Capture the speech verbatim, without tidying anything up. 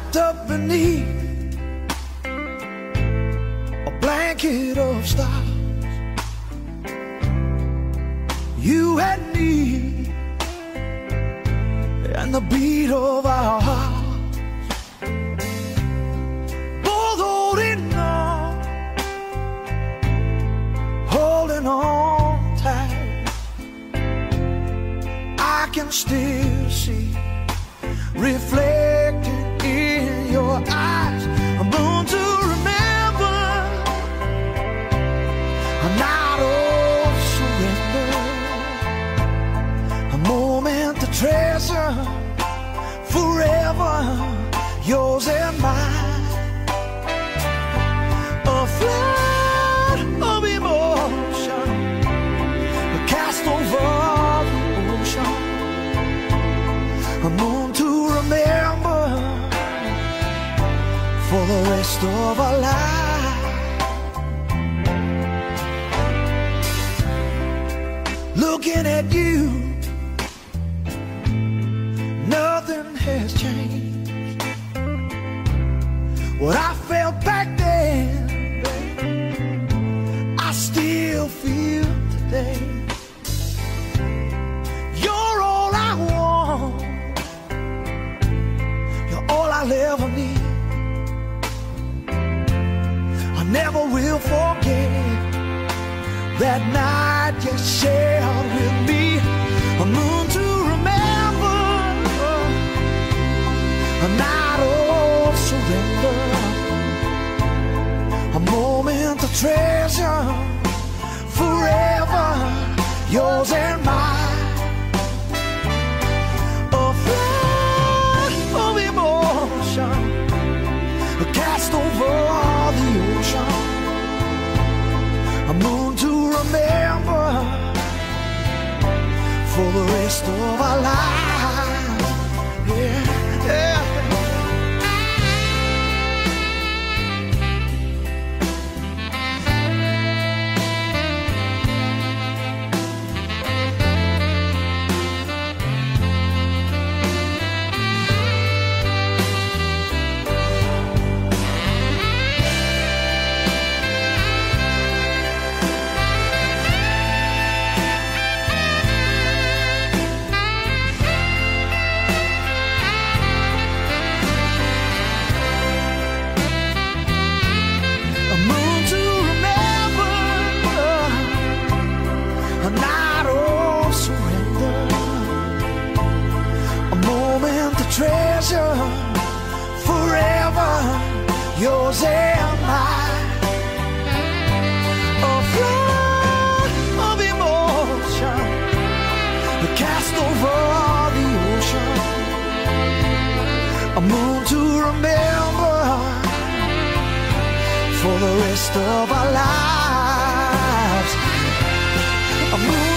wrapped up beneath a blanket of stars. You and me and the beat of our hearts, both holding on, holding on tight. I can still see reflected in your eyes a moon to remember, a night of surrender, a moment to treasure, forever yours and mine. A flood of emotion cast over the ocean, a moon to remember for the rest of our life. Looking at you, nothing has changed. What I felt back then, I still feel today. You're all I want, all I'll ever need. I never will forget that night you shared with me, a moon to remember, a night of surrender, a moment to treasure, forever yours and mine. Cast over the ocean, a moon to remember for the rest of our lives. Yeah, yeah. Treasure, forever yours and mine. A flood of emotion cast over the ocean, a moon to remember for the rest of our lives. A moon